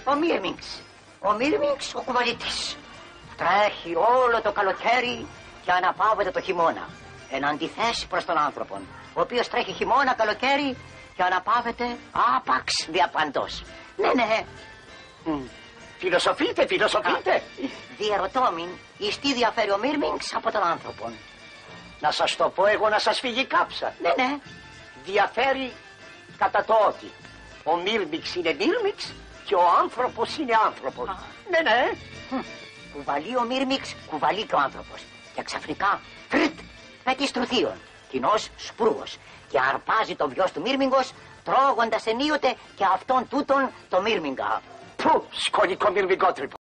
Ο Μύρμιγξ. Ο Μύρμιγξ ο κουβαλίτης. Τρέχει όλο το καλοκαίρι και αναπαύεται το χειμώνα. Εν αντιθέσει προς τον άνθρωπο, ο οποίος τρέχει χειμώνα, καλοκαίρι και αναπαύεται άπαξ διαπαντός. Ναι. Φιλοσοφείτε. Διερωτώμην, εις τι διαφέρει ο Μύρμιγξ από τον άνθρωπο. Να σας το πω εγώ, να σας φύγει κάψα. Ναι. Διαφέρει κατά το ότι ο Μύρμιγξ είναι Μύρμιγξ και ο άνθρωπος είναι άνθρωπος. Ναι. Κουβαλεί ο Μύρμιγξ, κουβαλεί και ο άνθρωπος. Και ξαφνικά, φρυτ, πέτει στρουθίων. Κοινός σπρούγος. Και αρπάζει το βιός του Μύρμιγκος, τρώγοντας ενίοτε και αυτόν τούτον το Μύρμιγκα. Πού, σκονικό μυρμικότρυπο.